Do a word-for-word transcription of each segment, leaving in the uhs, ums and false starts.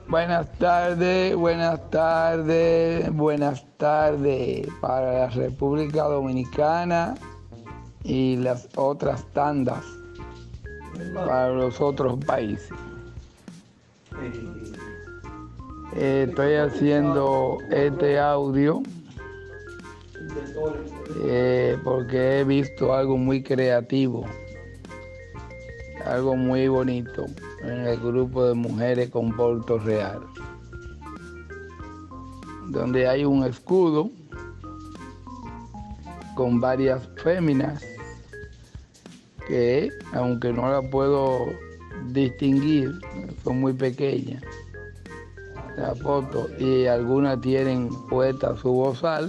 Buenas tardes, buenas tardes, buenas tardes para la República Dominicana y las otras tandas para los otros países. Eh, estoy haciendo este audio eh, porque he visto algo muy creativo, algo muy bonito en el grupo de mujeres con Puerto Real, donde hay un escudo con varias féminas que, aunque no la puedo distinguir, son muy pequeñas la foto, y algunas tienen puesta su bozal,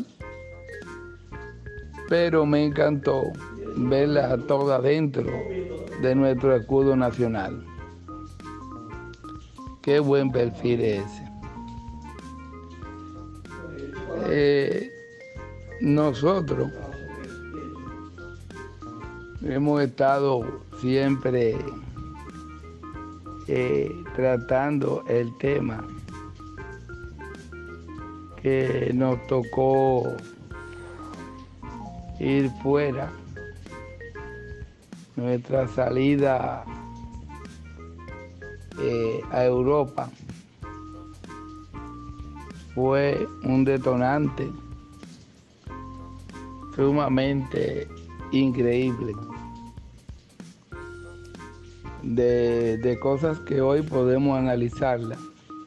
pero me encantó verlas todas dentro de nuestro escudo nacional. Qué buen perfil es ese. Eh, nosotros hemos estado siempre eh, tratando el tema que nos tocó ir fuera. Nuestra salida eh, a Europa fue un detonante sumamente increíble de, de cosas que hoy podemos analizarlas,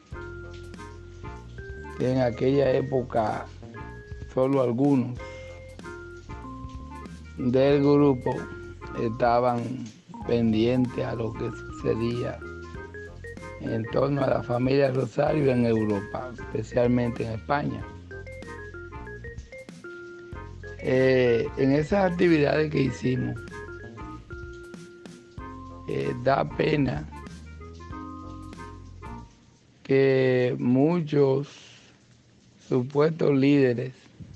que en aquella época solo algunos del grupo estaban pendientes a lo que sucedía en torno a la familia Rosario en Europa, especialmente en España. Eh, en esas actividades que hicimos, eh, da pena que muchos supuestos líderes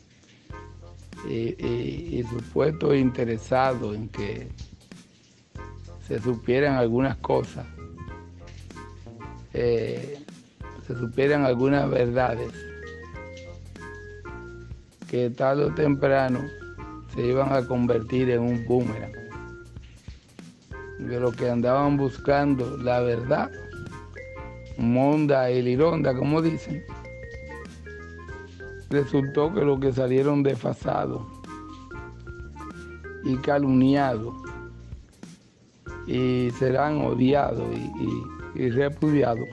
y, y, y supuestos interesados en que se supieran algunas cosas, eh, se supieran algunas verdades, que tarde o temprano se iban a convertir en un boomerang, de lo que andaban buscando la verdad, monda y lironda, como dicen. Resultó que los que salieron desfasados y calumniados y serán odiados y, y, y repudiados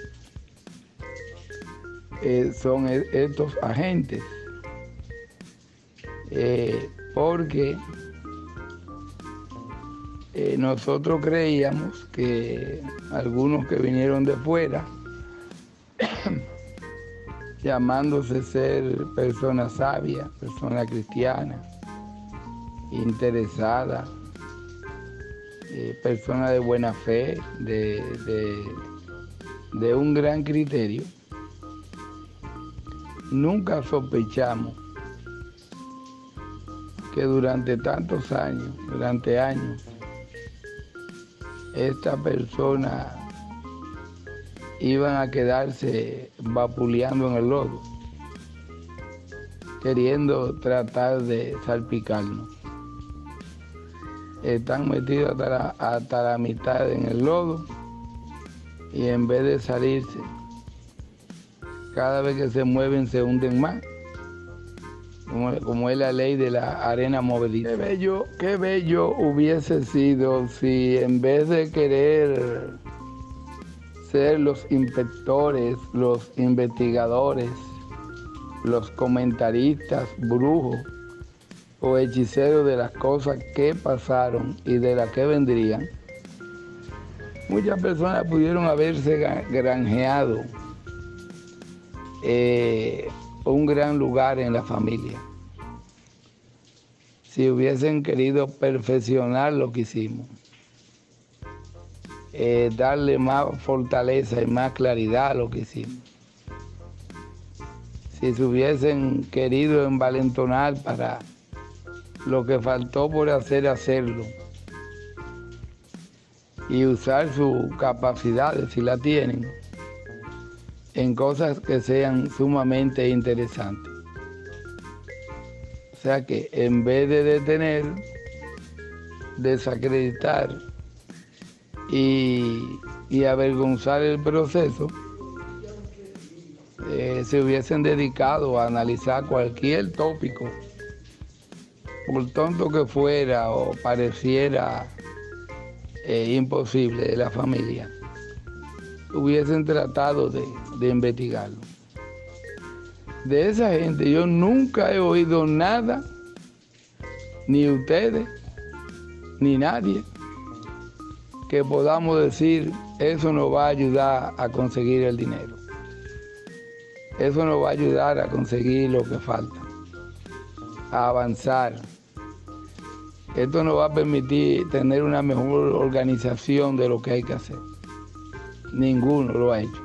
eh, son estos agentes, eh, porque eh, nosotros creíamos que algunos que vinieron de fuera llamándose ser personas sabias, personas cristianas, interesadas, eh, personas de buena fe, de, de, de un gran criterio. Nunca sospechamos que durante tantos años, durante años, esta persona iban a quedarse vapuleando en el lodo, queriendo tratar de salpicarnos. Están metidos hasta la, hasta la mitad en el lodo y en vez de salirse, cada vez que se mueven se hunden más, como, como es la ley de la arena movediza. Qué bello, qué bello hubiese sido si en vez de querer ser los inspectores, los investigadores, los comentaristas brujos o hechiceros de las cosas que pasaron y de las que vendrían, muchas personas pudieron haberse granjeado eh, un gran lugar en la familia si hubiesen querido perfeccionar lo que hicimos. Eh, darle más fortaleza y más claridad a lo que hicimos. Si se hubiesen querido envalentonar para lo que faltó por hacer, hacerlo. Y usar sus capacidades, si la tienen, en cosas que sean sumamente interesantes. O sea que en vez de detener, desacreditar y, y avergonzar el proceso, eh, se hubiesen dedicado a analizar cualquier tópico, por tonto que fuera o pareciera eh, imposible de la familia, hubiesen tratado de, de investigarlo. De esa gente yo nunca he oído nada, ni ustedes, ni nadie, que podamos decir, eso nos va a ayudar a conseguir el dinero. Eso nos va a ayudar a conseguir lo que falta, a avanzar. Esto nos va a permitir tener una mejor organización de lo que hay que hacer. Ninguno lo ha hecho.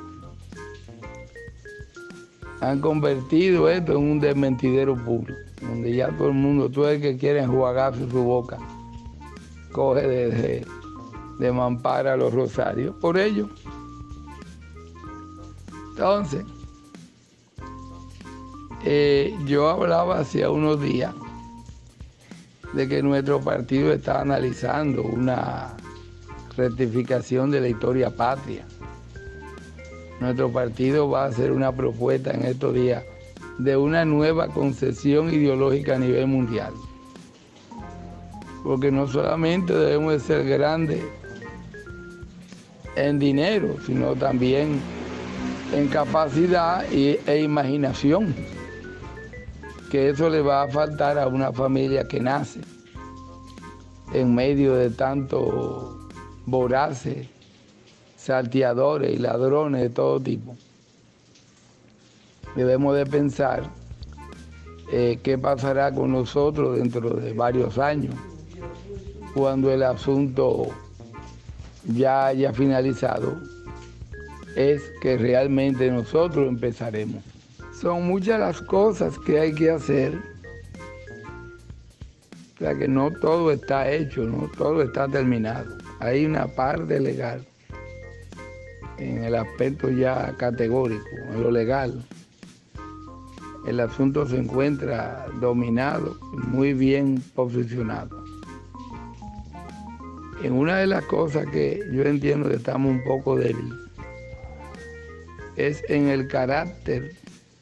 Han convertido esto en un desmentidero público, donde ya todo el mundo, todo el que quiere enjuagarse su boca, coge de, de, de mampara a los rosarios por ello. Entonces, eh, yo hablaba hace unos días de que nuestro partido está analizando una rectificación de la historia patria. Nuestro partido va a hacer una propuesta en estos días de una nueva concepción ideológica a nivel mundial. Porque no solamente debemos de ser grandes en dinero, sino también en capacidad y, e imaginación. Que eso le va a faltar a una familia que nace en medio de tanto voraces, salteadores y ladrones de todo tipo. Debemos de pensar eh, qué pasará con nosotros dentro de varios años, cuando el asunto ya haya finalizado, es que realmente nosotros empezaremos. Son muchas las cosas que hay que hacer, o sea que no todo está hecho, no todo está terminado. Hay una parte legal, en el aspecto ya categórico, en lo legal. El asunto se encuentra dominado, muy bien posicionado. En una de las cosas que yo entiendo que estamos un poco débiles, es en el carácter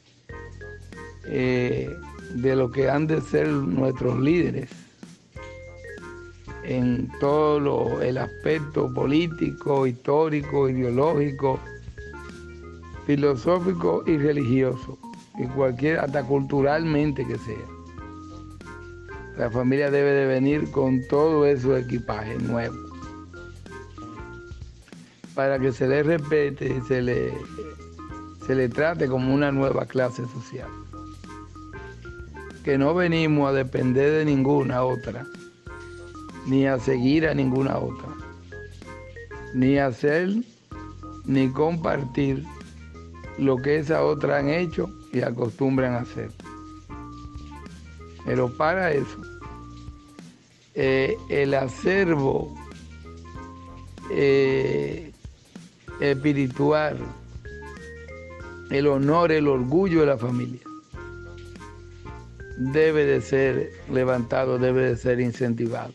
eh, de lo que han de ser nuestros líderes, en todo lo, el aspecto político, histórico, ideológico, filosófico y religioso, y cualquier, hasta culturalmente que sea. La familia debe de venir con todo ese equipaje nuevo, para que se le respete y se le, se le trate como una nueva clase social. Que no venimos a depender de ninguna otra, ni a seguir a ninguna otra, ni a hacer ni compartir lo que esas otras han hecho y acostumbran a hacer. Pero para eso, eh, el acervo eh, espiritual, el honor, el orgullo de la familia, debe de ser levantado, debe de ser incentivado.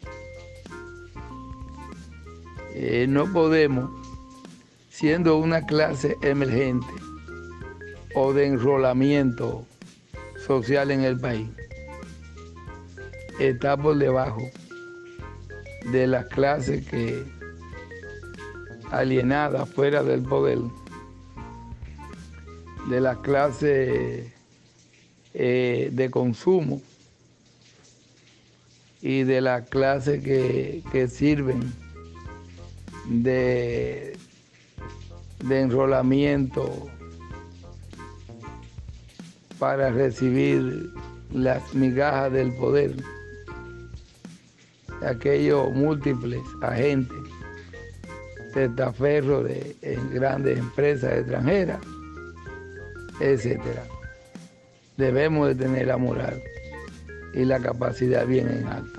Eh, no podemos, siendo una clase emergente o de enrolamiento social en el país, estar por debajo de las clases que alienadas fuera del poder, de las clases eh, de consumo y de las clases que, que sirven de, de enrolamiento para recibir las migajas del poder, aquellos múltiples agentes testaferros de en grandes empresas extranjeras, etcétera. Debemos de tener la moral y la capacidad bien en alto.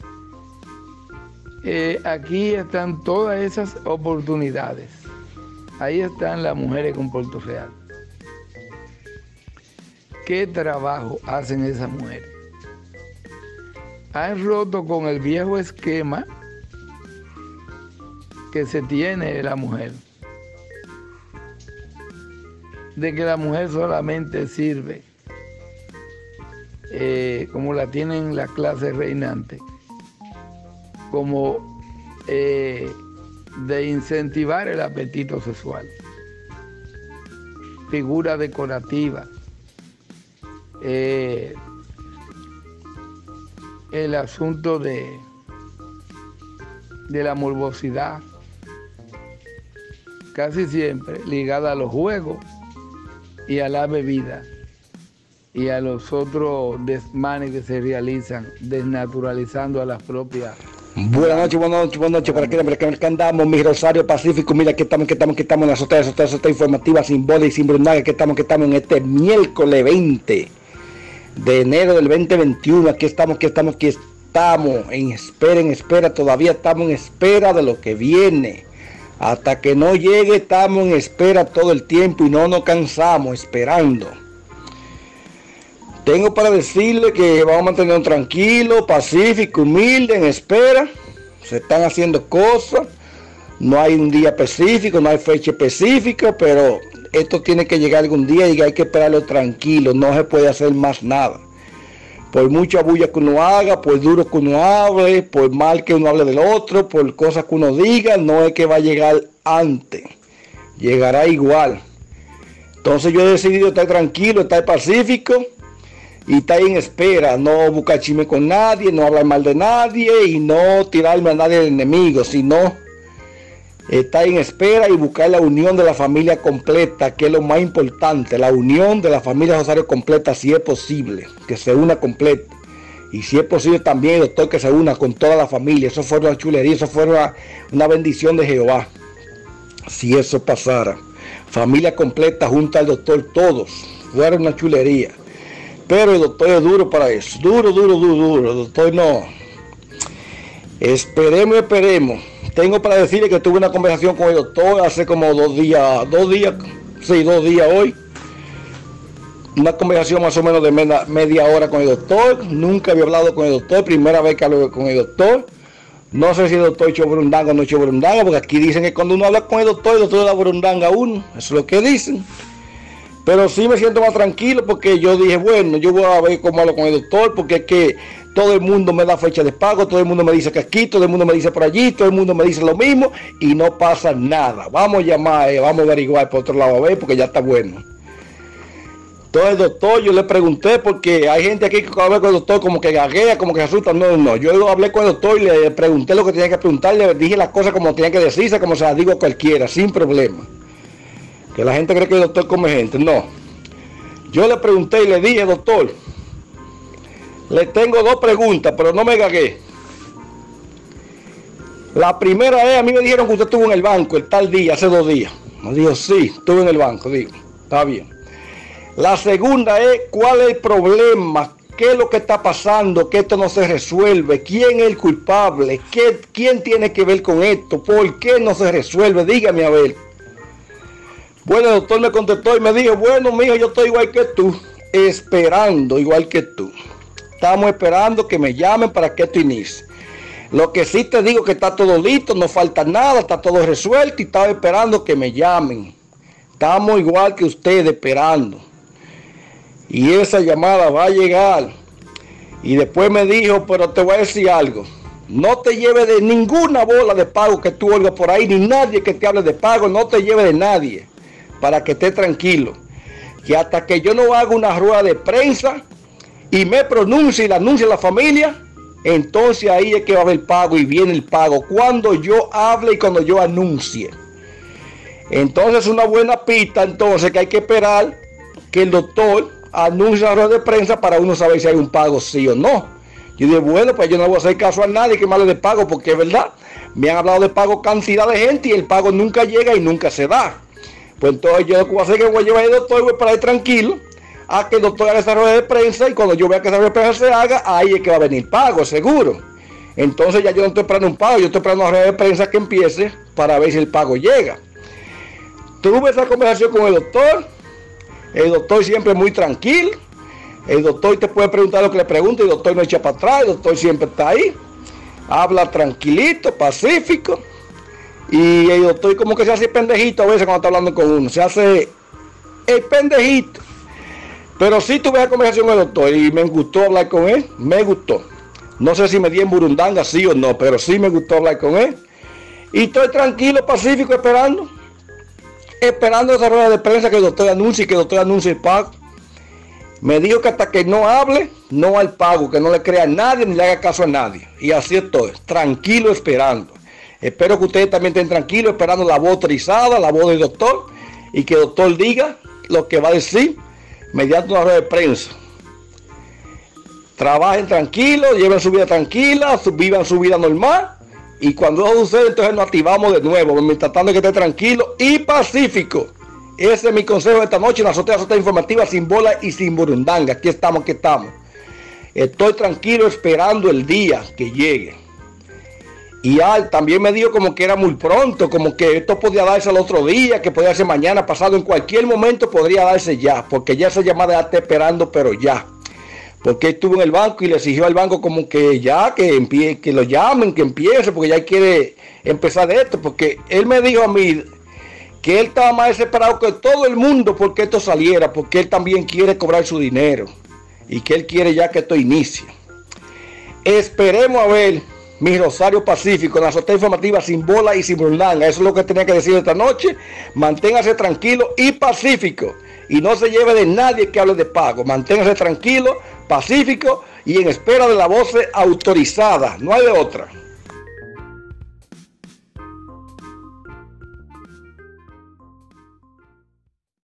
Eh, aquí están todas esas oportunidades Ahí están las mujeres con Puerto Real. ¿Qué trabajo hacen esas mujeres? Han roto con el viejo esquema que se tiene de la mujer, de que la mujer solamente sirve, eh, como la tienen la clase reinante, como eh, de incentivar el apetito sexual, figura decorativa, eh, el asunto de, de la morbosidad, casi siempre ligada a los juegos y a la bebida y a los otros desmanes que se realizan, desnaturalizando a las propias. Buenas noches, buenas noches, buenas noches. Para que, para que andamos, mi Rosario Pacífico. Mira que estamos, que estamos, que estamos en la azotea, azotea, azotea informativa, sin boda y sin brunaga, que estamos, que estamos en este miércoles veinte de enero del veinte veintiuno. Aquí estamos, aquí estamos, aquí estamos en espera, en espera. Todavía estamos en espera de lo que viene. Hasta que no llegue, estamos en espera todo el tiempo y no nos cansamos esperando. Tengo para decirle que vamos a mantenernos tranquilos, pacíficos, humildes, en espera. Se están haciendo cosas. No hay un día específico, no hay fecha específica, pero esto tiene que llegar algún día y hay que esperarlo tranquilo. No se puede hacer más nada. Por mucha bulla que uno haga, por duro que uno hable, por mal que uno hable del otro, por cosas que uno diga, no es que va a llegar antes. Llegará igual. Entonces yo he decidido estar tranquilo, estar pacífico y estar en espera. No buscar chisme con nadie, no hablar mal de nadie y no tirarme a nadie de enemigo, sino estar en espera y buscar la unión de la familia completa, que es lo más importante, la unión de la familia Rosario completa, si es posible, que se una completa. Y si es posible también el doctor que se una con toda la familia. Eso fue una chulería, eso fue una, una bendición de Jehová. Si eso pasara, familia completa junto al doctor, todos, fuera una chulería. Pero el doctor es duro para eso, duro, duro, duro, duro. El doctor no. Esperemos, esperemos. Tengo para decirle que tuve una conversación con el doctor hace como dos días, dos días, sí, dos días hoy. Una conversación más o menos de media, media hora con el doctor. Nunca había hablado con el doctor, primera vez que hablo con el doctor. No sé si el doctor echó burundanga o no echó burundanga, porque aquí dicen que cuando uno habla con el doctor, el doctor le da burundanga a uno. Eso es lo que dicen. Pero sí me siento más tranquilo porque yo dije, bueno, yo voy a ver cómo hablo con el doctor, porque es que todo el mundo me da fecha de pago, todo el mundo me dice que aquí, todo el mundo me dice por allí, todo el mundo me dice lo mismo y no pasa nada. Vamos a llamar, eh, vamos a averiguar por otro lado a ver, porque ya está bueno. Entonces el doctor, yo le pregunté, porque hay gente aquí que cuando habla con el doctor como que gaguea, como que se asusta. No, no, yo hablé con el doctor y le pregunté lo que tenía que preguntar, le dije las cosas como tenía que decirse, como se las digo a cualquiera, sin problema. Que la gente cree que el doctor come gente, no. Yo le pregunté y le dije, doctor, le tengo dos preguntas, pero no me gagué. La primera es, a mí me dijeron que usted estuvo en el banco el tal día, hace dos días. Me dijo, sí, estuve en el banco, digo, está bien. La segunda es, ¿cuál es el problema? ¿Qué es lo que está pasando? Que esto no se resuelve. ¿Quién es el culpable? ¿Qué, ¿Quién tiene que ver con esto? ¿Por qué no se resuelve? Dígame a ver. Bueno, el doctor me contestó y me dijo, bueno, mijo, yo estoy igual que tú, esperando igual que tú. Estamos esperando que me llamen para que esto inicie. Lo que sí te digo que está todo listo, no falta nada, está todo resuelto y estaba esperando que me llamen. Estamos igual que ustedes esperando. Y esa llamada va a llegar. Y después me dijo, pero te voy a decir algo. No te lleves de ninguna bola de pago que tú oigas por ahí, ni nadie que te hable de pago, no te lleves de nadie. Para que esté tranquilo, que hasta que yo no haga una rueda de prensa y me pronuncie y la anuncie a la familia, entonces ahí es que va a haber pago y viene el pago, cuando yo hable y cuando yo anuncie. Entonces una buena pista, entonces que hay que esperar que el doctor anuncie la rueda de prensa para uno saber si hay un pago sí o no. Yo dije, bueno, pues yo no voy a hacer caso a nadie que me hable de pago, porque es verdad, me han hablado de pago cantidad de gente y el pago nunca llega y nunca se da. Pues entonces yo lo que voy a hacer es que voy a llevar al doctor y voy para ahí tranquilo a que el doctor haga esa rueda de prensa y cuando yo vea que esa rueda de prensa se haga, ahí es que va a venir pago, seguro. Entonces ya yo no estoy esperando un pago, yo estoy esperando una rueda de prensa que empiece para ver si el pago llega. Tuve esa conversación con el doctor. El doctor siempre muy tranquilo. El doctor te puede preguntar lo que le pregunte, el doctor no echa para atrás, el doctor siempre está ahí. Habla tranquilito, pacífico. Y el doctor como que se hace pendejito a veces cuando está hablando con uno. Se hace el pendejito. Pero sí tuve esa conversación con el doctor y me gustó hablar con él. Me gustó. No sé si me di en burundanga, sí o no, pero sí me gustó hablar con él. Y estoy tranquilo, pacífico, esperando. Esperando esa rueda de prensa que el doctor anuncie y que el doctor anuncie el pago. Me dijo que hasta que no hable, no al pago, que no le crea a nadie ni le haga caso a nadie. Y así estoy, tranquilo esperando. Espero que ustedes también estén tranquilos, esperando la voz autorizada, la voz del doctor, y que el doctor diga lo que va a decir mediante una rueda de prensa. Trabajen tranquilos, lleven su vida tranquila, vivan su vida normal, y cuando eso sucede, entonces nos activamos de nuevo, mientras tanto que esté tranquilo y pacífico. Ese es mi consejo de esta noche en la azotea, azotea informativa, sin bola y sin burundanga. Aquí estamos, aquí estamos. Estoy tranquilo esperando el día que llegue. Y ah, también me dijo como que era muy pronto, como que esto podía darse al otro día, que podía ser mañana, pasado, en cualquier momento podría darse ya, porque ya esa llamada ya está esperando, pero ya. Porque estuvo en el banco y le exigió al banco como que ya, que, empie que lo llamen, que empiece, porque ya quiere empezar de esto, porque él me dijo a mí que él estaba más desesperado que todo el mundo porque esto saliera, porque él también quiere cobrar su dinero y que él quiere ya que esto inicie. Esperemos a ver mi Rosario Pacífico en la azotea informativa, sin bola y sin burundanga. Eso es lo que tenía que decir esta noche. Manténgase tranquilo y pacífico y no se lleve de nadie que hable de pago. Manténgase tranquilo, pacífico y en espera de la voz autorizada. No hay de otra.